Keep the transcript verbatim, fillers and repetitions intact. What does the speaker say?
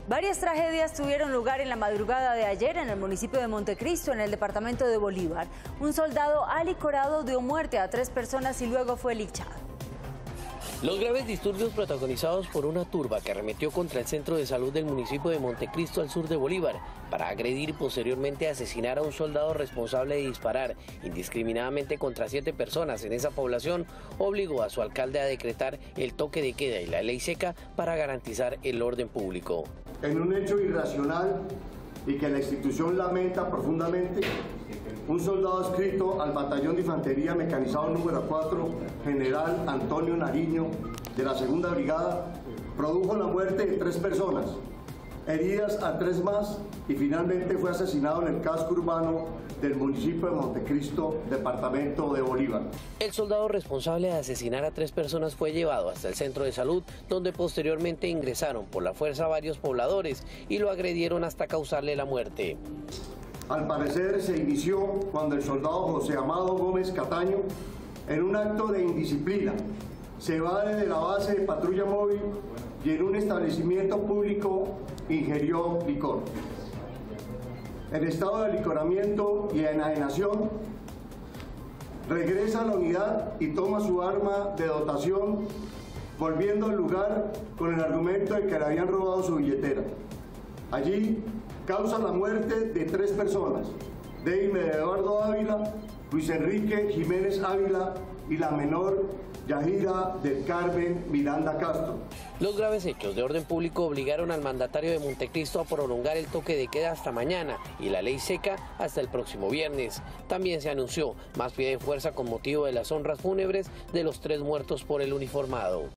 Varias tragedias tuvieron lugar en la madrugada de ayer en el municipio de Montecristo, en el departamento de Bolívar. Un soldado alicorado dio muerte a tres personas y luego fue linchado. Los graves disturbios protagonizados por una turba que arremetió contra el centro de salud del municipio de Montecristo al sur de Bolívar para agredir y posteriormente asesinar a un soldado responsable de disparar indiscriminadamente contra siete personas en esa población obligó a su alcalde a decretar el toque de queda y la ley seca para garantizar el orden público. En un hecho irracional y que la institución lamenta profundamente, un soldado adscrito al batallón de infantería mecanizado número cuatro, general Antonio Nariño, de la segunda brigada, produjo la muerte de tres personas, heridas a tres más y finalmente fue asesinado en el casco urbano del municipio de Montecristo, departamento de Bolívar. El soldado responsable de asesinar a tres personas fue llevado hasta el centro de salud, donde posteriormente ingresaron por la fuerza varios pobladores y lo agredieron hasta causarle la muerte. Al parecer se inició cuando el soldado José Amado Gómez Cataño, en un acto de indisciplina, se va desde la base de patrulla móvil y en un establecimiento público ingirió licor. En estado de alicoramiento y enajenación, regresa a la unidad y toma su arma de dotación, volviendo al lugar con el argumento de que le habían robado su billetera. Allí causa la muerte de tres personas, Deime de Eduardo Ávila, Luis Enrique Jiménez Ávila y la menor Yajira del Carmen Miranda Castro. Los graves hechos de orden público obligaron al mandatario de Montecristo a prolongar el toque de queda hasta mañana y la ley seca hasta el próximo viernes. También se anunció más pie de fuerza con motivo de las honras fúnebres de los tres muertos por el uniformado.